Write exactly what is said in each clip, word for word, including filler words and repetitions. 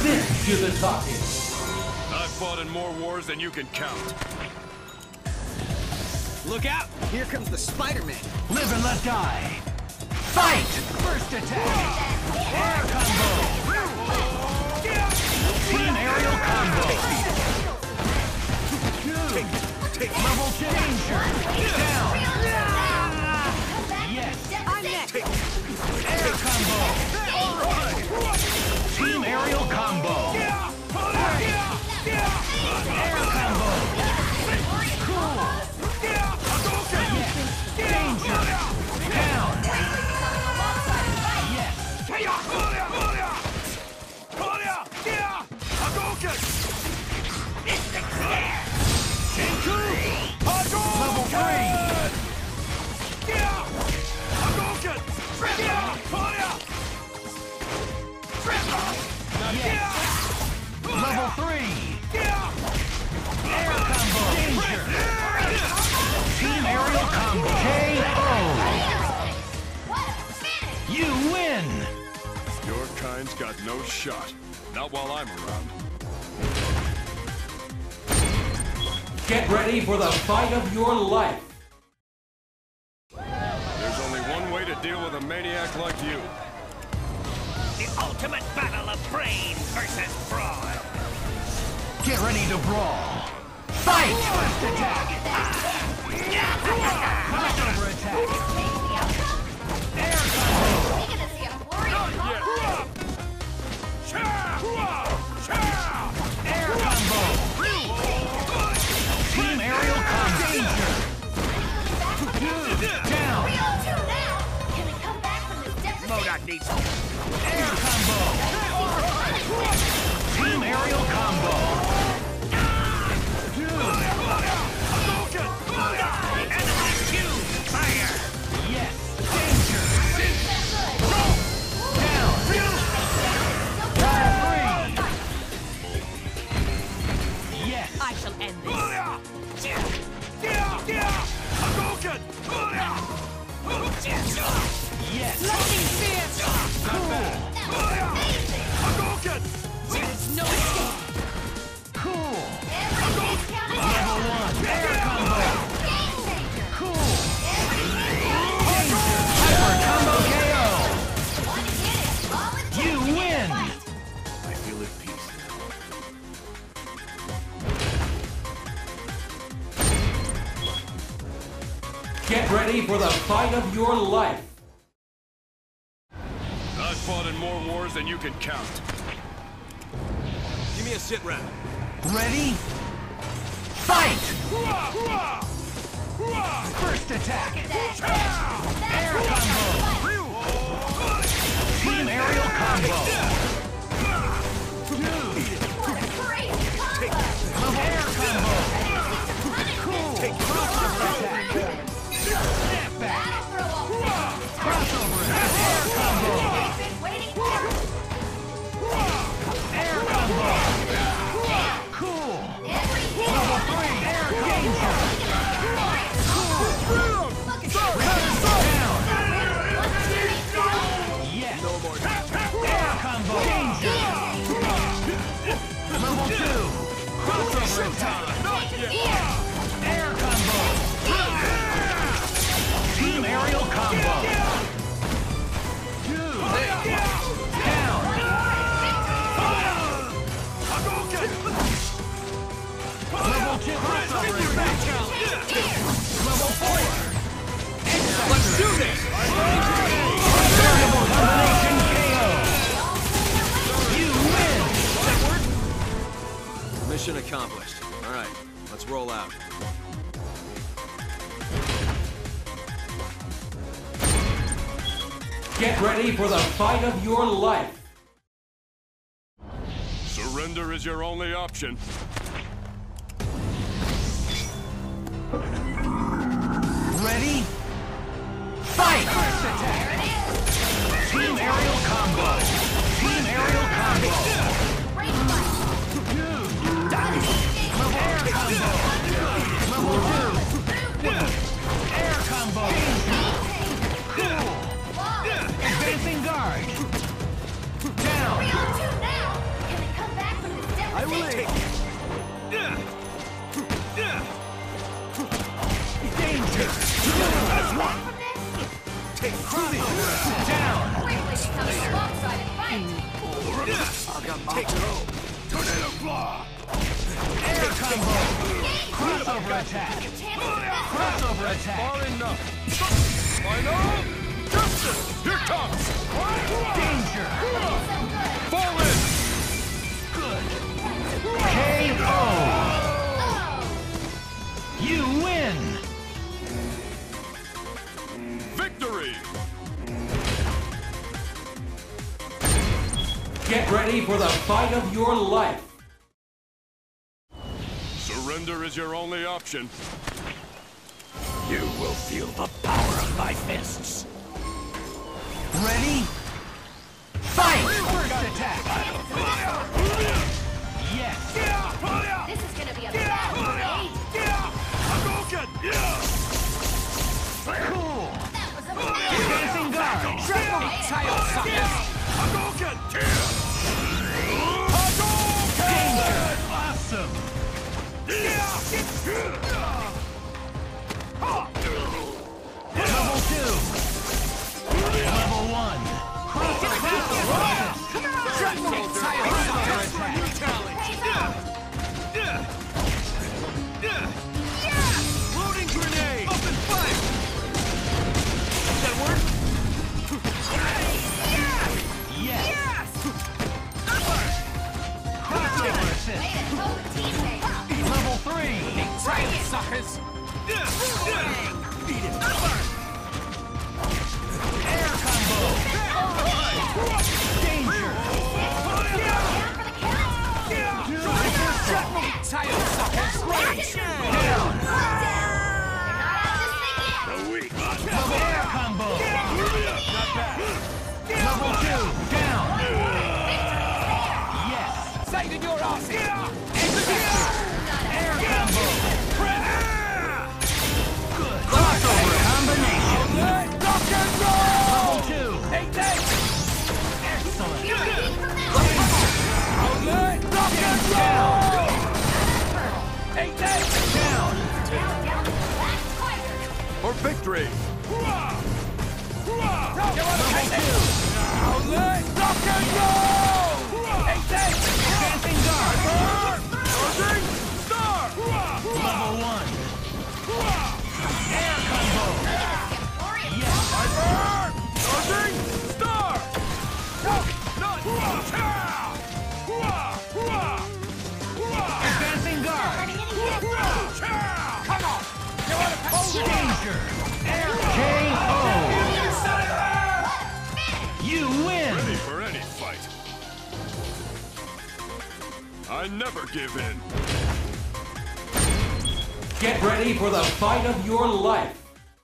This do the talking. I've fought in more wars than you can count. Look out! Here comes the Spider-Man. Live and let die. Fight! First attack. Air combo. Team aerial combo. Take, take level changer. Down. Yes. I'm next. Air combo. Team aerial combo. Air combo. Cool. Yes. Danger. Down. Yes. Level three. Yes. Level three. Air combo. Danger. Team aerial combo. K O. You win. Your kind's got no shot. Not while I'm around. Get ready for the fight of your life. There's only one way to deal with a maniac like you. The ultimate battle of brain versus fraud. Get ready to brawl. Fight! First attack. Crossover attack. Air combo. Air combo. Team aerial combo. Danger. Down. Modok needs Air combo. Team aerial combo. fire. Yes. Danger. Down. Level three. Yes. I shall end this. Yes. Lightning spear. Cool. There's no escape. Cool. Level one. Air combo. Cool. Danger. Hyper combo K O. You win. I feel at peace now. Get ready for the fight of your life. I've fought in more wars than you can count. Give me a sit rep. Ready? Fight! First attack. Air combo. Team aerial combo. Air combo. Cool. Crossover attack. Snap back. Crossover attack. Air combo. Air combo. Cool. Level three. Air danger. Cool. Down. Yes. Air combo. Danger. Level two. Crossover attack. Air combo. Team aerial combo. Two. Down. Level two. Crossover attack. Level four. Let's do this! Variable combination K O. You win. Mission accomplished. All right, let's roll out. Get ready for the fight of your life. Surrender is your only option. Ready? Fight! First attack. Team aerial combo. Team aerial combo. Level air combo. Level two. Air combo. Cool. Advancing guard. Down. Take go. Tornado claw! Air combo! Crossover attack! Crossover attack! Far enough! Final! Justice! Here comes! Danger! Fall in! Good! K O! You win! Victory! Get ready for the fight of your life. Surrender is your only option. You will feel the power of my fists. Ready? Fight! First attack! Yes! This is gonna be a bad parade. Cool! Advancing guard! Triple title suckers! Danger! Awesome! Level two! Level one! Triple title suckers! Loading grenade! Open fire! That work? Yes! Crossover assist! Level three! Title suckers! Beat it! Air combo! Danger! Triple title suckers! Down! Level air combo! Level two! Down! Yes! Saving your asses! Air combo! Good! Crossover combination! Level two! Excellent! Down! Down! For victory! Advancing guard! Level one! Air combo! Yes! Advancing guard! Danger! Air K O! You win! Ready for any fight. I never give in. Get ready for the fight of your life.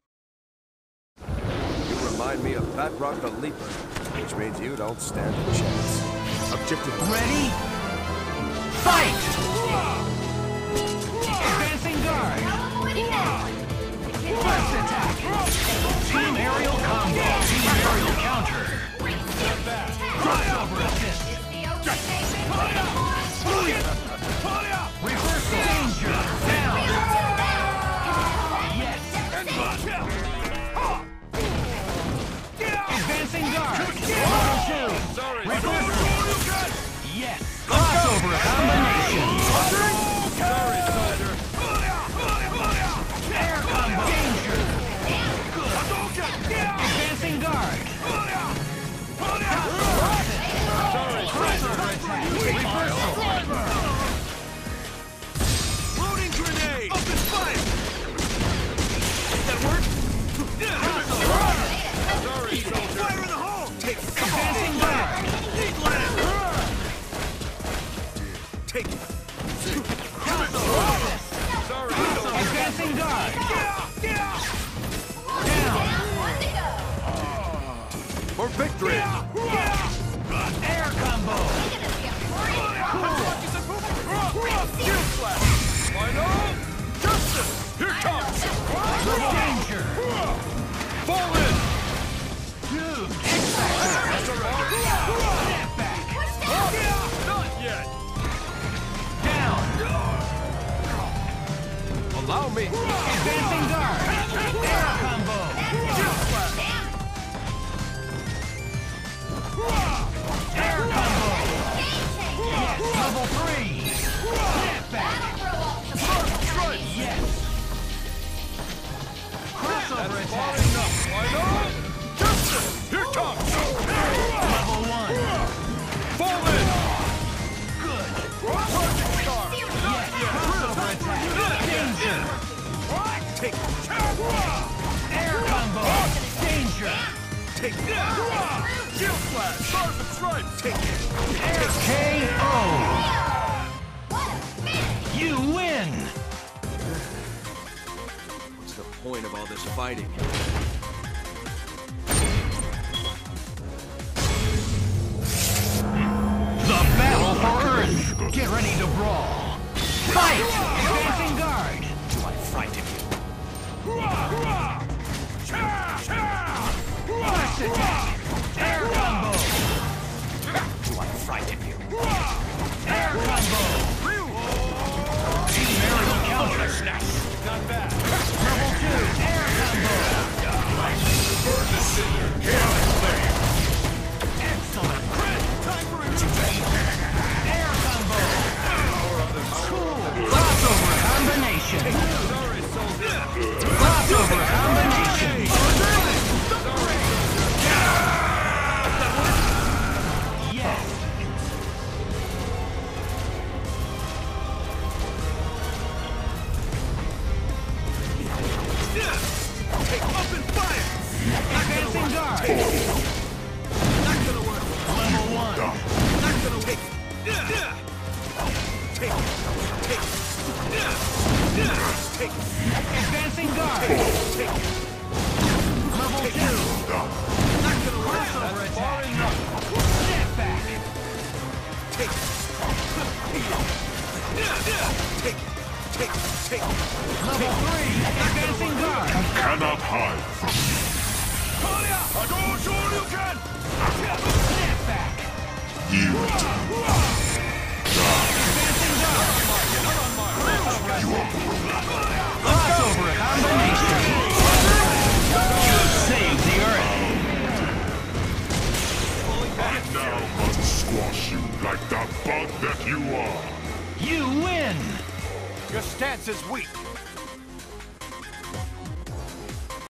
You remind me of Batrock the Leaper, which means you don't stand a chance. Objective Ready? Fight! Advancing guard! First attack! Team aerial combo! Team aerial counter! Crossover assist! Reversal! Danger! Down! Yes! Advancing guard! Level two! Reversal! Yes! Crossover combination! Sorry, soldier. Air combo! Danger! Good! Advancing guard! Crossover attack! Reversal! Loading grenade! Open fire! That work? Sorry, soldier. Fire in the hole! Take it! Advancing guard! Need land! Take it! Sorry, Advancing guard! Down! for victory! Air combo! Final! Justice! Here comes! Danger! Fall in! Dude! X-Factor! Step back! Not yet! Level three. Step back. Yes. Crossover attack. Here comes! Level one. Fall in! Good. Project Star! Yes. Crossover attack. Danger. Take it. Air combo. Danger. Take it. Shield Flash! Stars and Stripes! Take it. K O. You win. What's the point of all this fighting? The battle for Earth. Get ready to brawl. Fight. Advancing guard. Do I frighten you? Flash attack. Air combo. Do I frighten you? Air combo. Team aerial counter. Not bad. Level two. Air combo. Excellent. Time for a new Air combo. Cool. Crossover combination. Crossover combination. Yes. Take up and fire! Advancing guard. Not gonna work. Level one. Not gonna take it. Take it. Take it. Take it. Advancing guard. Take it. Level two. Not gonna work. Crossover attack. Step back. Take it. Take it. Take it. Take it. Level three. Advancing guard. Cannot hide from Step back. you. Advancing guard. Crossover combination. You saved the Earth. I now must squash you like the bug that you are. You win. Your stance is weak.